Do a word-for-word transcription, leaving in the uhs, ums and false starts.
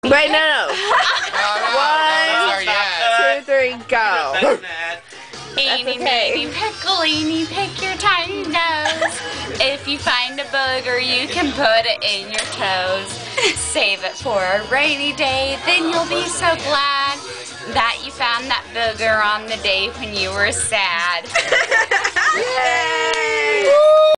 Wait, no, no. One, two, three, go. Eeny, okay. meeny, pickle, eeny, pick your tiny nose. If you find a booger, you can put it in your toes. Save it for a rainy day, then you'll be so glad that you found that booger on the day when you were sad. Yay!